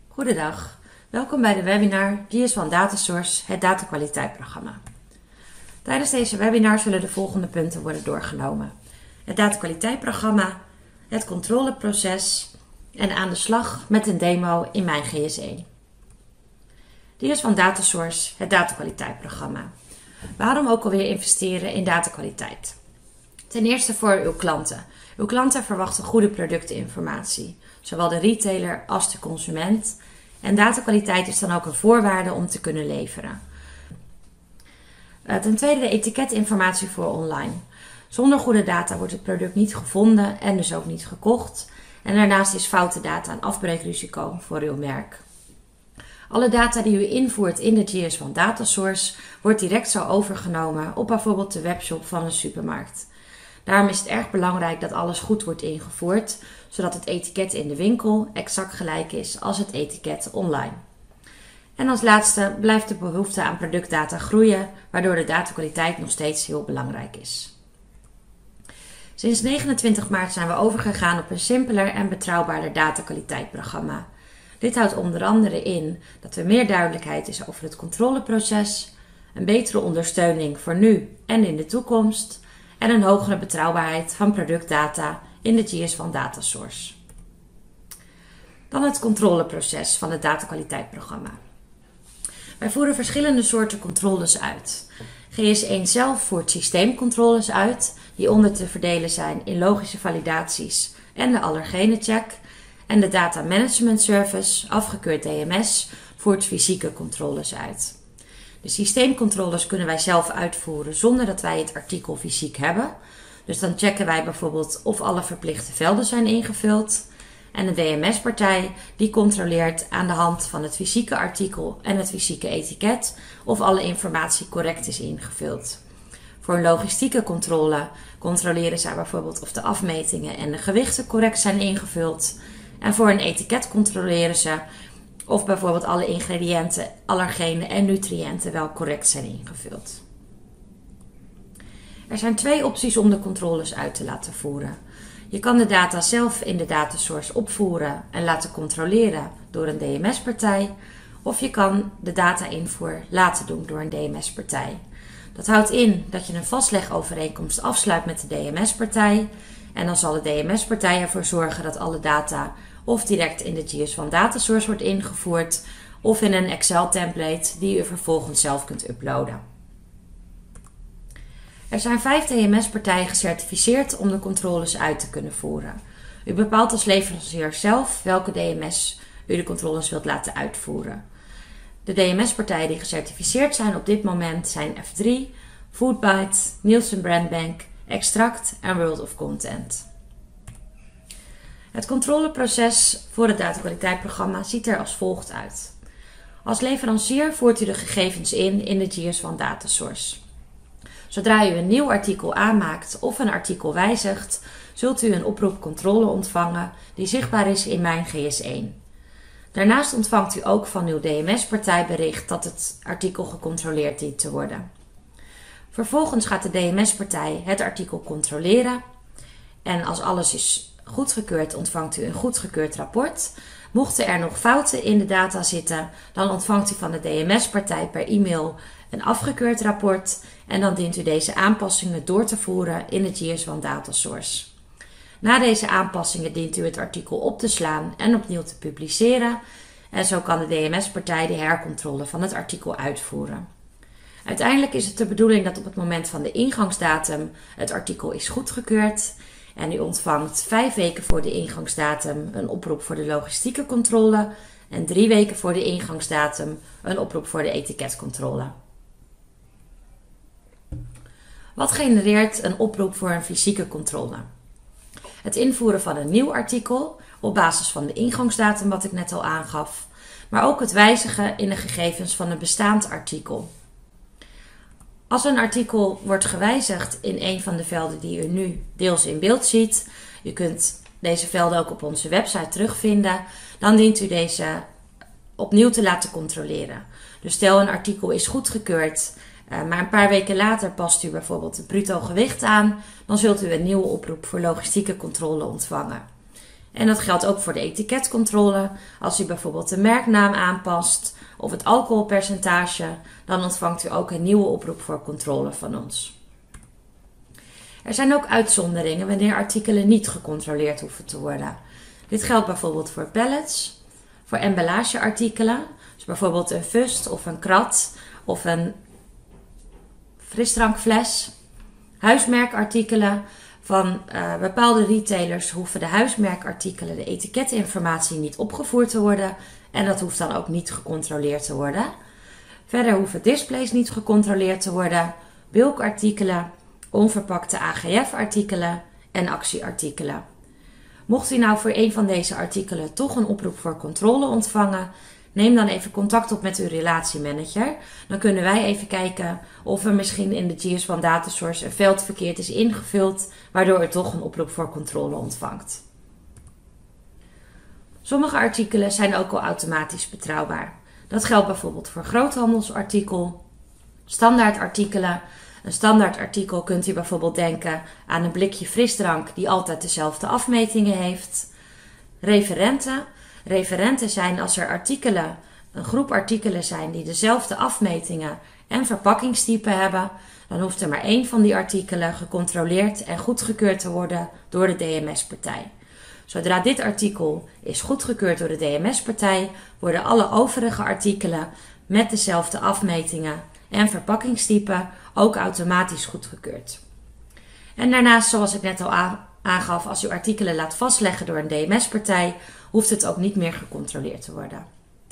Goedendag, welkom bij de webinar GS1 Datasource, het datakwaliteitprogramma. Tijdens deze webinar zullen de volgende punten worden doorgenomen. Het datakwaliteitprogramma, het controleproces en aan de slag met een demo in Mijn GS1. GS1 Datasource, het datakwaliteitprogramma. Waarom ook alweer investeren in datakwaliteit? Ten eerste voor uw klanten. Uw klanten verwachten goede productinformatie, zowel de retailer als de consument. En datakwaliteit is dan ook een voorwaarde om te kunnen leveren. Ten tweede de etiketinformatie voor online. Zonder goede data wordt het product niet gevonden en dus ook niet gekocht. En daarnaast is foute data een afbreekrisico voor uw merk. Alle data die u invoert in de GS1 Datasource wordt direct zo overgenomen op bijvoorbeeld de webshop van een supermarkt. Daarom is het erg belangrijk dat alles goed wordt ingevoerd, zodat het etiket in de winkel exact gelijk is als het etiket online. En als laatste blijft de behoefte aan productdata groeien, waardoor de datakwaliteit nog steeds heel belangrijk is. Sinds 29 maart zijn we overgegaan op een simpeler en betrouwbaarder datakwaliteitprogramma. Dit houdt onder andere in dat er meer duidelijkheid is over het controleproces, een betere ondersteuning voor nu en in de toekomst en een hogere betrouwbaarheid van productdata in de GS1 Datasource. Dan het controleproces van het datakwaliteitprogramma. Wij voeren verschillende soorten controles uit. GS1 zelf voert systeemcontroles uit, die onder te verdelen zijn in logische validaties en de allergenencheck. En de Data Management Service, afgekeurd DMS, voert fysieke controles uit. De systeemcontroles kunnen wij zelf uitvoeren zonder dat wij het artikel fysiek hebben. Dus dan checken wij bijvoorbeeld of alle verplichte velden zijn ingevuld. En de DMS-partij die controleert aan de hand van het fysieke artikel en het fysieke etiket of alle informatie correct is ingevuld. Voor een logistieke controle controleren zij bijvoorbeeld of de afmetingen en de gewichten correct zijn ingevuld. En voor een etiket controleren ze of bijvoorbeeld alle ingrediënten, allergenen en nutriënten wel correct zijn ingevuld. Er zijn twee opties om de controles uit te laten voeren. Je kan de data zelf in de datasource opvoeren en laten controleren door een DMS-partij. Of je kan de data-invoer laten doen door een DMS-partij. Dat houdt in dat je een vastlegovereenkomst afsluit met de DMS-partij. En dan zal de DMS-partij ervoor zorgen dat alle data of direct in de GS1 Datasource wordt ingevoerd of in een Excel-template die u vervolgens zelf kunt uploaden. Er zijn 5 DMS-partijen gecertificeerd om de controles uit te kunnen voeren. U bepaalt als leverancier zelf welke DMS u de controles wilt laten uitvoeren. De DMS-partijen die gecertificeerd zijn op dit moment zijn F3, Foodbyte, Nielsen Brandbank, Extract en World of Content. Het controleproces voor het datakwaliteitprogramma ziet er als volgt uit. Als leverancier voert u de gegevens in de GS1 Datasource. Zodra u een nieuw artikel aanmaakt of een artikel wijzigt, zult u een oproep controle ontvangen die zichtbaar is in Mijn GS1. Daarnaast ontvangt u ook van uw DMS-partij bericht dat het artikel gecontroleerd dient te worden. Vervolgens gaat de DMS-partij het artikel controleren en als alles is goedgekeurd ontvangt u een goedgekeurd rapport. Mochten er nog fouten in de data zitten, dan ontvangt u van de DMS-partij per e-mail een afgekeurd rapport en dan dient u deze aanpassingen door te voeren in de GS1 Datasource. Na deze aanpassingen dient u het artikel op te slaan en opnieuw te publiceren en zo kan de DMS-partij de hercontrole van het artikel uitvoeren. Uiteindelijk is het de bedoeling dat op het moment van de ingangsdatum het artikel is goedgekeurd en u ontvangt 5 weken voor de ingangsdatum een oproep voor de logistieke controle en 3 weken voor de ingangsdatum een oproep voor de etiketcontrole. Wat genereert een oproep voor een fysieke controle? Het invoeren van een nieuw artikel op basis van de ingangsdatum wat ik net al aangaf, maar ook het wijzigen in de gegevens van een bestaand artikel. Als een artikel wordt gewijzigd in een van de velden die u nu deels in beeld ziet, u kunt deze velden ook op onze website terugvinden, dan dient u deze opnieuw te laten controleren. Dus stel een artikel is goedgekeurd, maar een paar weken later past u bijvoorbeeld het bruto gewicht aan, dan zult u een nieuwe oproep voor logistieke controle ontvangen. En dat geldt ook voor de etiketcontrole. Als u bijvoorbeeld de merknaam aanpast of het alcoholpercentage, dan ontvangt u ook een nieuwe oproep voor controle van ons. Er zijn ook uitzonderingen wanneer artikelen niet gecontroleerd hoeven te worden. Dit geldt bijvoorbeeld voor pallets, voor emballageartikelen, dus bijvoorbeeld een fust of een krat of een frisdrankfles. Huismerkartikelen. Van bepaalde retailers hoeven de huismerkartikelen, de etiketinformatie niet opgevoerd te worden en dat hoeft dan ook niet gecontroleerd te worden. Verder hoeven displays niet gecontroleerd te worden, bulkartikelen, onverpakte AGF-artikelen en actieartikelen. Mocht u nou voor een van deze artikelen toch een oproep voor controle ontvangen, neem dan even contact op met uw relatiemanager. Dan kunnen wij even kijken of er misschien in de GS1 Datasource een veld verkeerd is ingevuld, waardoor u toch een oproep voor controle ontvangt. Sommige artikelen zijn ook al automatisch betrouwbaar. Dat geldt bijvoorbeeld voor groothandelsartikel, standaardartikelen. Een standaardartikel kunt u bijvoorbeeld denken aan een blikje frisdrank die altijd dezelfde afmetingen heeft. Referenten. Referenten zijn als er artikelen, een groep artikelen zijn die dezelfde afmetingen en verpakkingstypen hebben, dan hoeft er maar één van die artikelen gecontroleerd en goedgekeurd te worden door de DMS-partij. Zodra dit artikel is goedgekeurd door de DMS-partij, worden alle overige artikelen met dezelfde afmetingen en verpakkingstypen ook automatisch goedgekeurd. En daarnaast, zoals ik net al aangaf, als u artikelen laat vastleggen door een DMS-partij, hoeft het ook niet meer gecontroleerd te worden.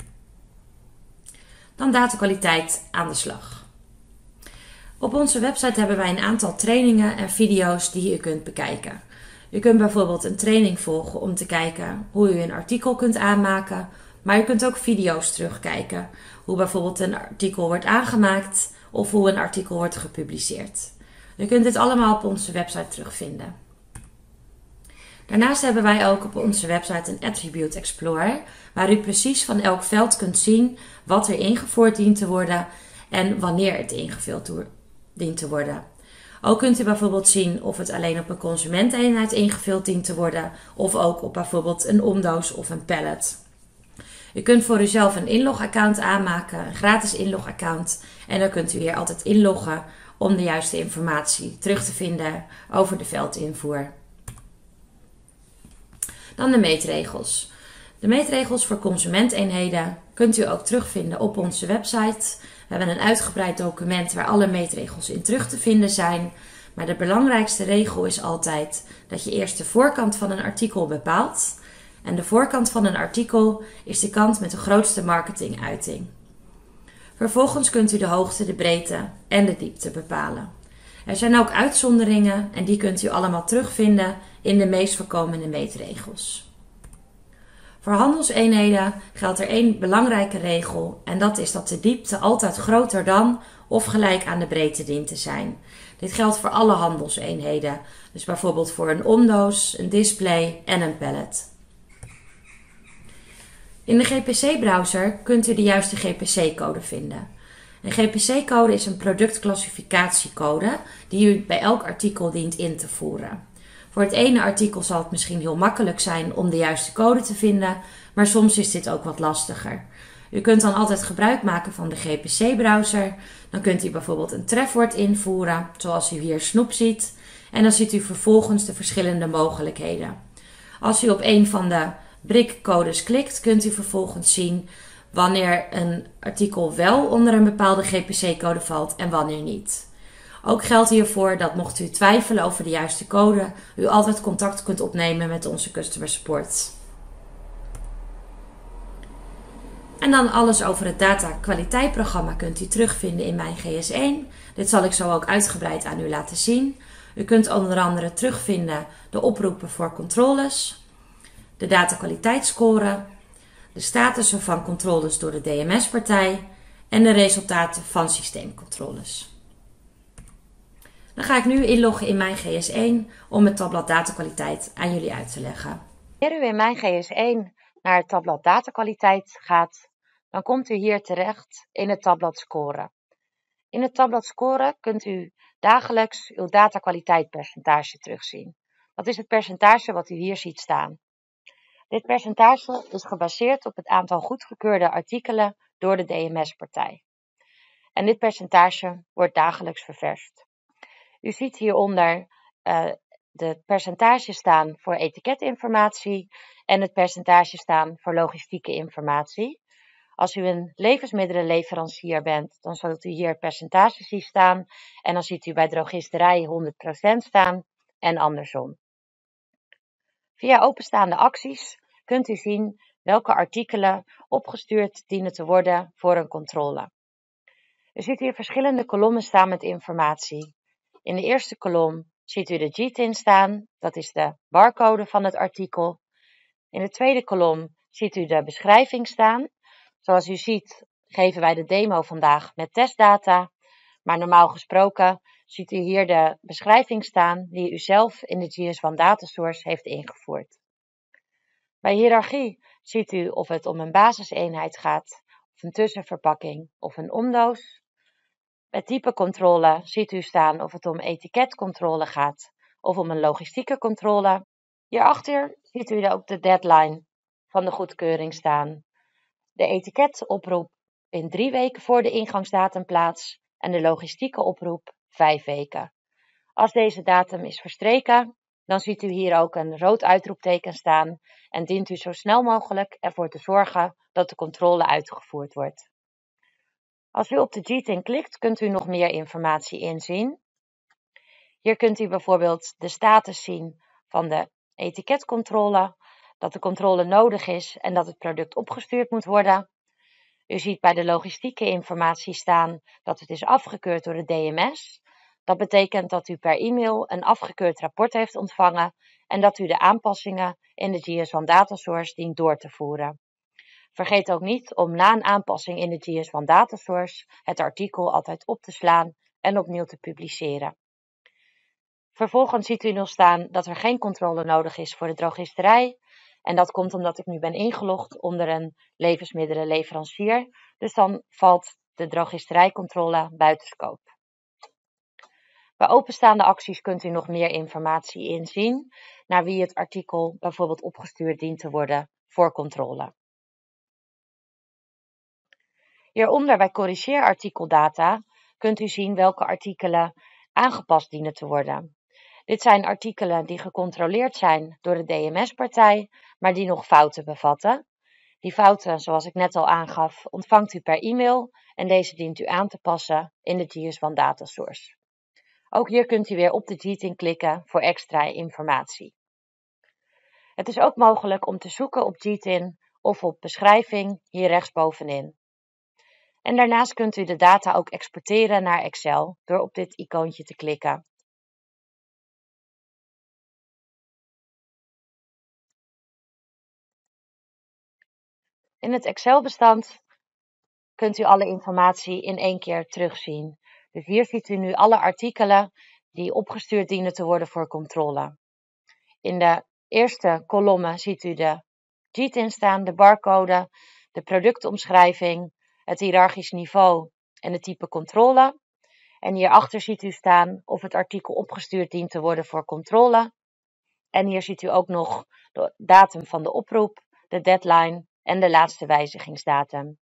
Dan datakwaliteit aan de slag. Op onze website hebben wij een aantal trainingen en video's die u kunt bekijken. U kunt bijvoorbeeld een training volgen om te kijken hoe u een artikel kunt aanmaken, maar u kunt ook video's terugkijken, hoe bijvoorbeeld een artikel wordt aangemaakt of hoe een artikel wordt gepubliceerd. U kunt dit allemaal op onze website terugvinden. Daarnaast hebben wij ook op onze website een Attribute Explorer, waar u precies van elk veld kunt zien wat er ingevoerd dient te worden en wanneer het ingevuld dient te worden. Ook kunt u bijvoorbeeld zien of het alleen op een consumenteneenheid ingevuld dient te worden of ook op bijvoorbeeld een omdoos of een pallet. U kunt voor uzelf een inlogaccount aanmaken, een gratis inlogaccount, en dan kunt u hier altijd inloggen om de juiste informatie terug te vinden over de veldinvoer. Dan de meetregels. De meetregels voor consumenteenheden kunt u ook terugvinden op onze website. We hebben een uitgebreid document waar alle meetregels in terug te vinden zijn. Maar de belangrijkste regel is altijd dat je eerst de voorkant van een artikel bepaalt. En de voorkant van een artikel is de kant met de grootste marketinguiting. Vervolgens kunt u de hoogte, de breedte en de diepte bepalen. Er zijn ook uitzonderingen en die kunt u allemaal terugvinden in de meest voorkomende meetregels. Voor handelseenheden geldt er één belangrijke regel en dat is dat de diepte altijd groter dan of gelijk aan de breedte dient te zijn. Dit geldt voor alle handelseenheden, dus bijvoorbeeld voor een omdoos, een display en een pallet. In de GPC-browser kunt u de juiste GPC-code vinden. Een GPC-code is een productclassificatiecode die u bij elk artikel dient in te voeren. Voor het ene artikel zal het misschien heel makkelijk zijn om de juiste code te vinden, maar soms is dit ook wat lastiger. U kunt dan altijd gebruik maken van de GPC-browser. Dan kunt u bijvoorbeeld een trefwoord invoeren, zoals u hier snoep ziet. En dan ziet u vervolgens de verschillende mogelijkheden. Als u op een van de BRIC-codes klikt, kunt u vervolgens zien wanneer een artikel wel onder een bepaalde GPC-code valt en wanneer niet. Ook geldt hiervoor dat mocht u twijfelen over de juiste code, u altijd contact kunt opnemen met onze customer support. En dan alles over het datakwaliteitprogramma kunt u terugvinden in Mijn GS1. Dit zal ik zo ook uitgebreid aan u laten zien. U kunt onder andere terugvinden de oproepen voor controles, de datakwaliteitsscore, de statussen van controles door de DMS-partij en de resultaten van systeemcontroles. Dan ga ik nu inloggen in Mijn GS1 om het tabblad datakwaliteit aan jullie uit te leggen. Wanneer u in Mijn GS1 naar het tabblad datakwaliteit gaat, dan komt u hier terecht in het tabblad score. In het tabblad score kunt u dagelijks uw datakwaliteitpercentage terugzien. Dat is het percentage wat u hier ziet staan. Dit percentage is gebaseerd op het aantal goedgekeurde artikelen door de DMS-partij. En dit percentage wordt dagelijks ververst. U ziet hieronder de percentages staan voor etiketinformatie en het percentage staan voor logistieke informatie. Als u een levensmiddelenleverancier bent, dan zult u hier percentages zien staan en dan ziet u bij drogisterij 100% staan en andersom. Via openstaande acties kunt u zien welke artikelen opgestuurd dienen te worden voor een controle. U ziet hier verschillende kolommen staan met informatie. In de eerste kolom ziet u de GTIN staan, dat is de barcode van het artikel. In de tweede kolom ziet u de beschrijving staan. Zoals u ziet geven wij de demo vandaag met testdata, maar normaal gesproken ziet u hier de beschrijving staan die u zelf in de GS1 datasource heeft ingevoerd. Bij hiërarchie ziet u of het om een basiseenheid gaat, of een tussenverpakking of een omdoos. Bij typecontrole ziet u staan of het om etiketcontrole gaat of om een logistieke controle. Hierachter ziet u ook de deadline van de goedkeuring staan. De etiketoproep vindt 3 weken voor de ingangsdatum plaats en de logistieke oproep 5 weken. Als deze datum is verstreken, dan ziet u hier ook een rood uitroepteken staan en dient u zo snel mogelijk ervoor te zorgen dat de controle uitgevoerd wordt. Als u op de GTIN klikt, kunt u nog meer informatie inzien. Hier kunt u bijvoorbeeld de status zien van de etiketcontrole, dat de controle nodig is en dat het product opgestuurd moet worden. U ziet bij de logistieke informatie staan dat het is afgekeurd door de DMS. Dat betekent dat u per e-mail een afgekeurd rapport heeft ontvangen en dat u de aanpassingen in de GS1 datasource dient door te voeren. Vergeet ook niet om na een aanpassing in de GS1 datasource het artikel altijd op te slaan en opnieuw te publiceren. Vervolgens ziet u nog staan dat er geen controle nodig is voor de drogisterij. En dat komt omdat ik nu ben ingelogd onder een levensmiddelenleverancier. Dus dan valt de drogisterijcontrole buiten scope. Bij openstaande acties kunt u nog meer informatie inzien naar wie het artikel bijvoorbeeld opgestuurd dient te worden voor controle. Hieronder bij corrigeerartikeldata kunt u zien welke artikelen aangepast dienen te worden. Dit zijn artikelen die gecontroleerd zijn door de DMS-partij, maar die nog fouten bevatten. Die fouten, zoals ik net al aangaf, ontvangt u per e-mail en deze dient u aan te passen in de GS1 datasource. Ook hier kunt u weer op de GTIN klikken voor extra informatie. Het is ook mogelijk om te zoeken op GTIN of op beschrijving hier rechtsbovenin. En daarnaast kunt u de data ook exporteren naar Excel door op dit icoontje te klikken. In het Excel-bestand kunt u alle informatie in één keer terugzien. Dus hier ziet u nu alle artikelen die opgestuurd dienen te worden voor controle. In de eerste kolommen ziet u de GTIN staan, de barcode, de productomschrijving, het hiërarchisch niveau en het type controle. En hierachter ziet u staan of het artikel opgestuurd dient te worden voor controle. En hier ziet u ook nog de datum van de oproep, de deadline en de laatste wijzigingsdatum.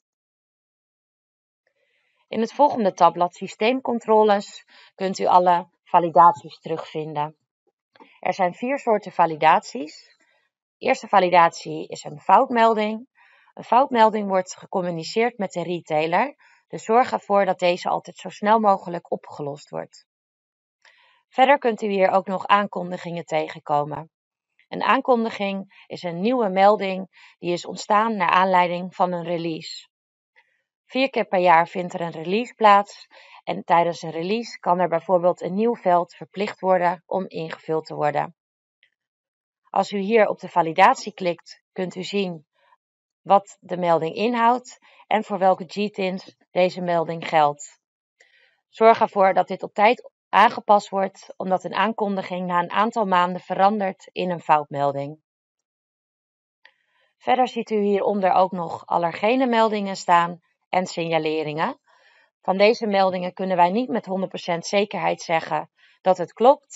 In het volgende tabblad Systeemcontroles kunt u alle validaties terugvinden. Er zijn 4 soorten validaties. De eerste validatie is een foutmelding. Een foutmelding wordt gecommuniceerd met de retailer, dus zorg ervoor dat deze altijd zo snel mogelijk opgelost wordt. Verder kunt u hier ook nog aankondigingen tegenkomen. Een aankondiging is een nieuwe melding die is ontstaan naar aanleiding van een release. 4 keer per jaar vindt er een release plaats en tijdens een release kan er bijvoorbeeld een nieuw veld verplicht worden om ingevuld te worden. Als u hier op de validatie klikt, kunt u zien wat de melding inhoudt en voor welke GTINs deze melding geldt. Zorg ervoor dat dit op tijd aangepast wordt, omdat een aankondiging na een aantal maanden verandert in een foutmelding. Verder ziet u hieronder ook nog allergene meldingen staan en signaleringen. Van deze meldingen kunnen wij niet met 100% zekerheid zeggen dat het klopt,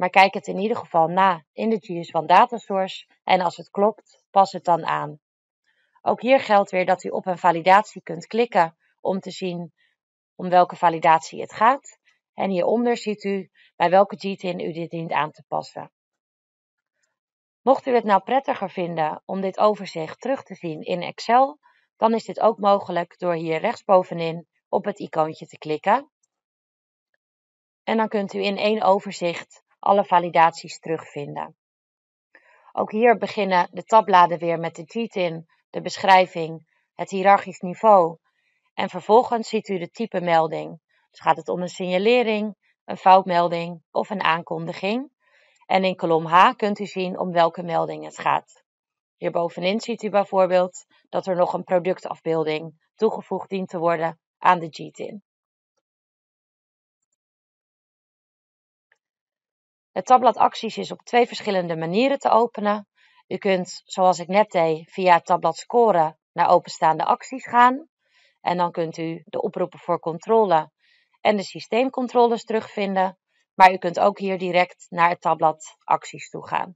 maar kijk het in ieder geval na in de GS1 datasource en als het klopt, pas het dan aan. Ook hier geldt weer dat u op een validatie kunt klikken om te zien om welke validatie het gaat. En hieronder ziet u bij welke GTIN u dit dient aan te passen. Mocht u het nou prettiger vinden om dit overzicht terug te zien in Excel, dan is dit ook mogelijk door hier rechtsbovenin op het icoontje te klikken. En dan kunt u in één overzicht alle validaties terugvinden. Ook hier beginnen de tabbladen weer met de GTIN, de beschrijving, het hiërarchisch niveau en vervolgens ziet u de type melding. Dus gaat het om een signalering, een foutmelding of een aankondiging. En in kolom H kunt u zien om welke melding het gaat. Hierbovenin ziet u bijvoorbeeld dat er nog een productafbeelding toegevoegd dient te worden aan de GTIN. Het tabblad acties is op 2 verschillende manieren te openen. U kunt, zoals ik net deed, via het tabblad scoren naar openstaande acties gaan. En dan kunt u de oproepen voor controle en de systeemcontroles terugvinden. Maar u kunt ook hier direct naar het tabblad acties toe gaan.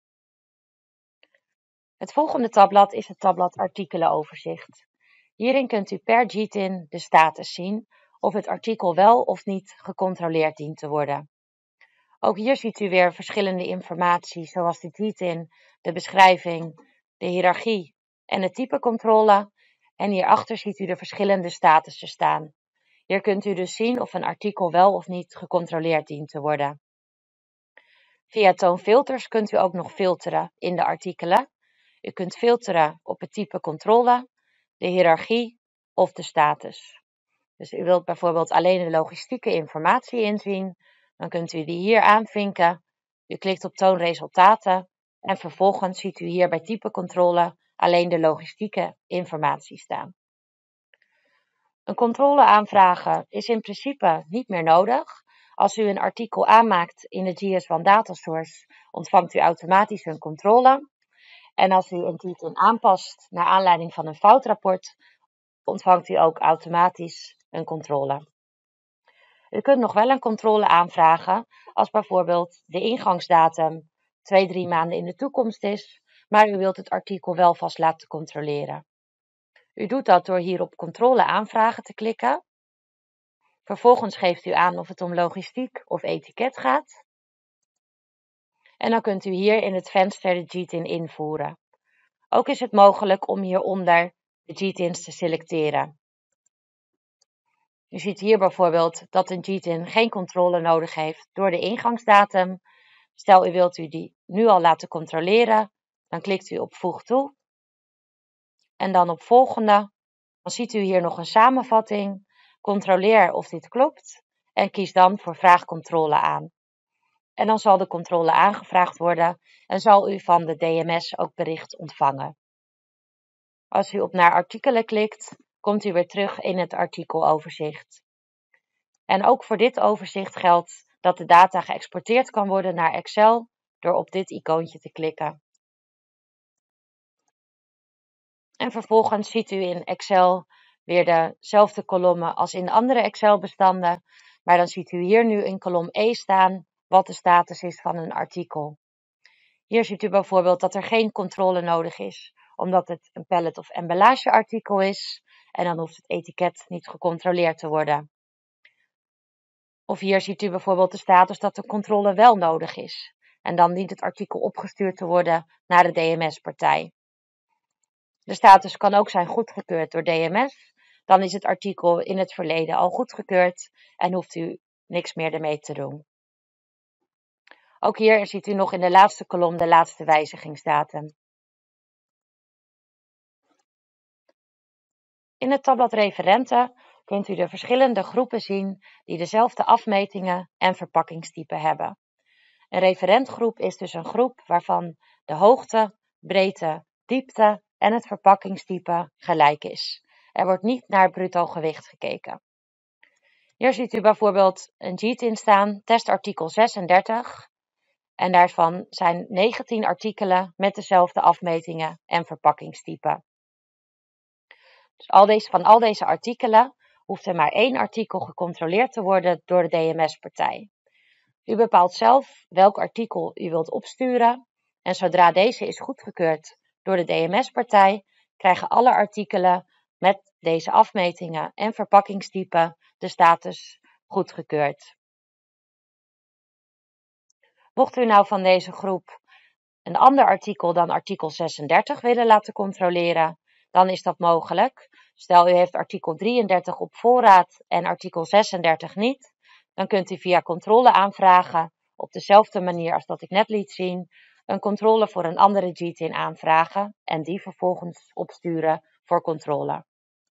Het volgende tabblad is het tabblad artikelenoverzicht. Hierin kunt u per GTIN de status zien of het artikel wel of niet gecontroleerd dient te worden. Ook hier ziet u weer verschillende informatie zoals de GTIN, de beschrijving, de hiërarchie en de typecontrole. En hierachter ziet u de verschillende statussen staan. Hier kunt u dus zien of een artikel wel of niet gecontroleerd dient te worden. Via toonfilters kunt u ook nog filteren in de artikelen. U kunt filteren op het type controle, de hiërarchie of de status. Dus u wilt bijvoorbeeld alleen de logistieke informatie inzien, dan kunt u die hier aanvinken. U klikt op toon resultaten en vervolgens ziet u hier bij type controle alleen de logistieke informatie staan. Een controle aanvragen is in principe niet meer nodig. Als u een artikel aanmaakt in de GS1 datasource, ontvangt u automatisch een controle. En als u een GTIN aanpast naar aanleiding van een foutrapport, ontvangt u ook automatisch een controle. U kunt nog wel een controle aanvragen als bijvoorbeeld de ingangsdatum 2-3 maanden in de toekomst is, maar u wilt het artikel wel vast laten controleren. U doet dat door hier op controle aanvragen te klikken. Vervolgens geeft u aan of het om logistiek of etiket gaat. En dan kunt u hier in het venster de GTIN invoeren. Ook is het mogelijk om hieronder de GTIN's te selecteren. U ziet hier bijvoorbeeld dat een GTIN geen controle nodig heeft door de ingangsdatum. Stel u wilt u die nu al laten controleren, dan klikt u op voeg toe. En dan op volgende. Dan ziet u hier nog een samenvatting. Controleer of dit klopt en kies dan voor vraag controle aan. En dan zal de controle aangevraagd worden en zal u van de DMS ook bericht ontvangen. Als u op naar artikelen klikt, komt u weer terug in het artikeloverzicht. En ook voor dit overzicht geldt dat de data geëxporteerd kan worden naar Excel door op dit icoontje te klikken. En vervolgens ziet u in Excel weer dezelfde kolommen als in de andere Excel-bestanden, maar dan ziet u hier nu in kolom E staan wat de status is van een artikel. Hier ziet u bijvoorbeeld dat er geen controle nodig is, omdat het een pallet- of emballageartikel is en dan hoeft het etiket niet gecontroleerd te worden. Of hier ziet u bijvoorbeeld de status dat de controle wel nodig is en dan dient het artikel opgestuurd te worden naar de DMS-partij. De status kan ook zijn goedgekeurd door DMS. Dan is het artikel in het verleden al goedgekeurd en hoeft u niks meer ermee te doen. Ook hier ziet u nog in de laatste kolom de laatste wijzigingsdatum. In het tabblad referenten kunt u de verschillende groepen zien die dezelfde afmetingen en verpakkingstypen hebben. Een referentgroep is dus een groep waarvan de hoogte, breedte, diepte en het verpakkingstype gelijk is. Er wordt niet naar bruto gewicht gekeken. Hier ziet u bijvoorbeeld een GTIN staan, testartikel 36. En daarvan zijn 19 artikelen met dezelfde afmetingen en verpakkingstypen. Dus van al deze artikelen hoeft er maar 1 artikel gecontroleerd te worden door de DMS-partij. U bepaalt zelf welk artikel u wilt opsturen en zodra deze is goedgekeurd door de DMS-partij, krijgen alle artikelen met deze afmetingen en verpakkingstypen de status goedgekeurd. Mocht u nou van deze groep een ander artikel dan artikel 36 willen laten controleren, dan is dat mogelijk. Stel u heeft artikel 33 op voorraad en artikel 36 niet, dan kunt u via controle aanvragen, op dezelfde manier als dat ik net liet zien, een controle voor een andere GTIN aanvragen en die vervolgens opsturen voor controle.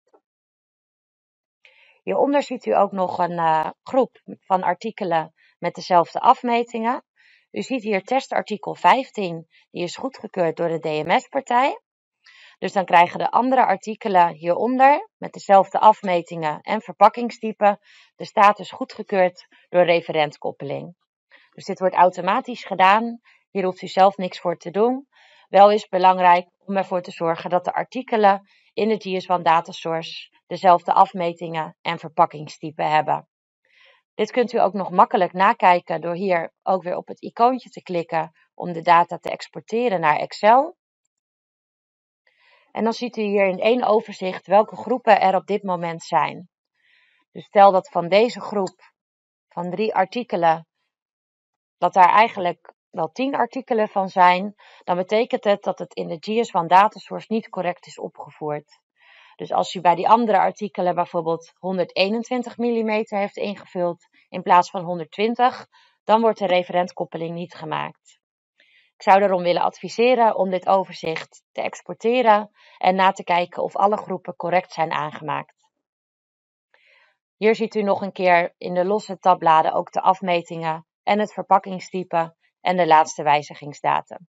Hieronder ziet u ook nog een groep van artikelen met dezelfde afmetingen. U ziet hier testartikel 15, die is goedgekeurd door de DMS-partij. Dus dan krijgen de andere artikelen hieronder met dezelfde afmetingen en verpakkingstypen de status goedgekeurd door referentkoppeling. Dus dit wordt automatisch gedaan. Hier hoeft u zelf niks voor te doen. Wel is het belangrijk om ervoor te zorgen dat de artikelen in de GS1 datasource dezelfde afmetingen en verpakkingstypen hebben. Dit kunt u ook nog makkelijk nakijken door hier ook weer op het icoontje te klikken om de data te exporteren naar Excel. En dan ziet u hier in één overzicht welke groepen er op dit moment zijn. Dus stel dat van deze groep van 3 artikelen, dat daar eigenlijk wel 10 artikelen van zijn, dan betekent het dat het in de GS1 datasource niet correct is opgevoerd. Dus als u bij die andere artikelen bijvoorbeeld 121 mm heeft ingevuld in plaats van 120, dan wordt de referentkoppeling niet gemaakt. Ik zou daarom willen adviseren om dit overzicht te exporteren en na te kijken of alle groepen correct zijn aangemaakt. Hier ziet u nog een keer in de losse tabbladen ook de afmetingen en het verpakkingstype en de laatste wijzigingsdatum.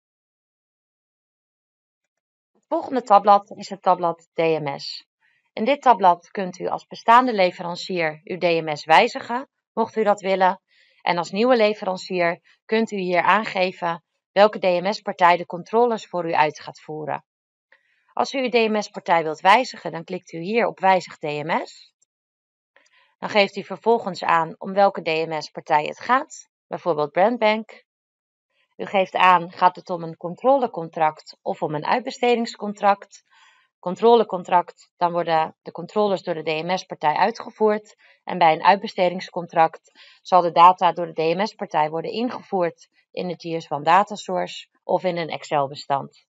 Het volgende tabblad is het tabblad DMS. In dit tabblad kunt u als bestaande leverancier uw DMS wijzigen, mocht u dat willen. En als nieuwe leverancier kunt u hier aangeven welke DMS-partij de controles voor u uit gaat voeren. Als u uw DMS-partij wilt wijzigen, dan klikt u hier op Wijzig DMS. Dan geeft u vervolgens aan om welke DMS-partij het gaat, bijvoorbeeld Brandbank. U geeft aan, gaat het om een controlecontract of om een uitbestedingscontract? Controlecontract, dan worden de controles door de DMS-partij uitgevoerd. En bij een uitbestedingscontract zal de data door de DMS-partij worden ingevoerd in de GS1 datasource of in een Excel-bestand.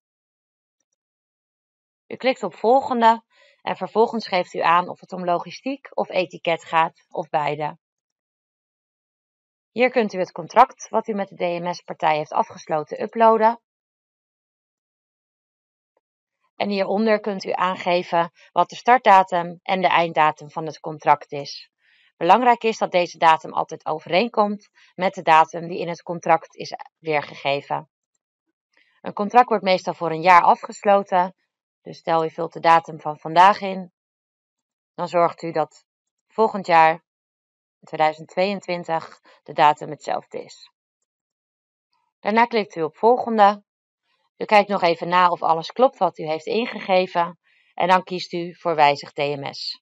U klikt op volgende en vervolgens geeft u aan of het om logistiek of etiket gaat of beide. Hier kunt u het contract wat u met de DMS-partij heeft afgesloten uploaden. En hieronder kunt u aangeven wat de startdatum en de einddatum van het contract is. Belangrijk is dat deze datum altijd overeenkomt met de datum die in het contract is weergegeven. Een contract wordt meestal voor een jaar afgesloten. Dus stel u vult de datum van vandaag in. Dan zorgt u dat volgend jaar, 2022, de datum hetzelfde is. Daarna klikt u op volgende. U kijkt nog even na of alles klopt wat u heeft ingegeven en dan kiest u voor Wijzig DMS.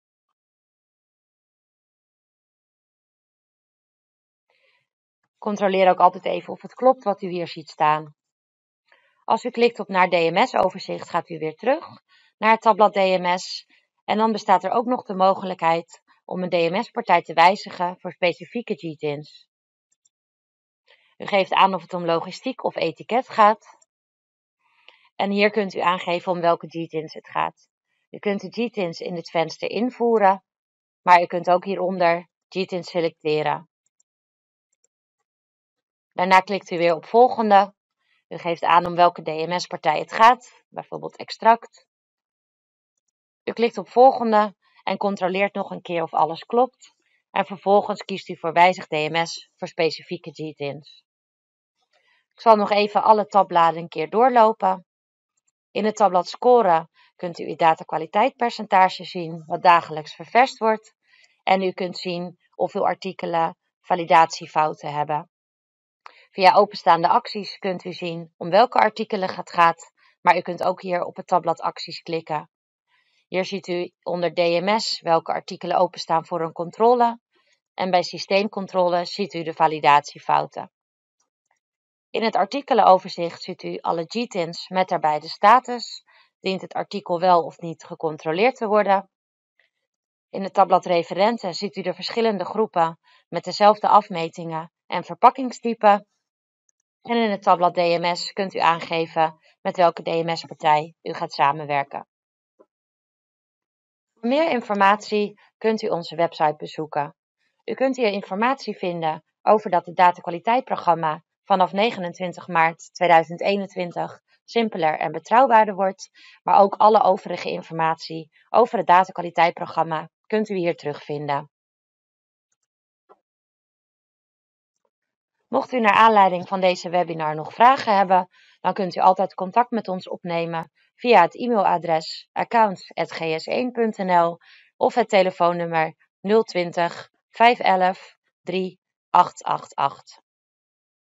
Controleer ook altijd even of het klopt wat u hier ziet staan. Als u klikt op naar DMS-overzicht gaat u weer terug naar het tabblad DMS en dan bestaat er ook nog de mogelijkheid om een DMS-partij te wijzigen voor specifieke GTINs. U geeft aan of het om logistiek of etiket gaat. En hier kunt u aangeven om welke GTINs het gaat. U kunt de GTINs in dit venster invoeren, maar u kunt ook hieronder GTINs selecteren. Daarna klikt u weer op volgende. U geeft aan om welke DMS-partij het gaat, bijvoorbeeld extract. U klikt op volgende en controleert nog een keer of alles klopt. En vervolgens kiest u voor Wijzig DMS voor specifieke GTINs. Ik zal nog even alle tabbladen een keer doorlopen. In het tabblad Scoren kunt u uw datakwaliteitpercentage zien, wat dagelijks ververst wordt. En u kunt zien of uw artikelen validatiefouten hebben. Via openstaande acties kunt u zien om welke artikelen het gaat, maar u kunt ook hier op het tabblad acties klikken. Hier ziet u onder DMS welke artikelen openstaan voor een controle. En bij systeemcontrole ziet u de validatiefouten. In het artikelenoverzicht ziet u alle GTINs met daarbij de status. Dient het artikel wel of niet gecontroleerd te worden? In het tabblad referenten ziet u de verschillende groepen met dezelfde afmetingen en verpakkingstypen. En in het tabblad DMS kunt u aangeven met welke DMS-partij u gaat samenwerken. Voor meer informatie kunt u onze website bezoeken. U kunt hier informatie vinden over dat het datakwaliteitprogramma vanaf 29 maart 2021 simpeler en betrouwbaarder wordt, maar ook alle overige informatie over het datakwaliteitprogramma kunt u hier terugvinden. Mocht u naar aanleiding van deze webinar nog vragen hebben, dan kunt u altijd contact met ons opnemen via het e-mailadres accounts@gs1.nl of het telefoonnummer 020 511 3888.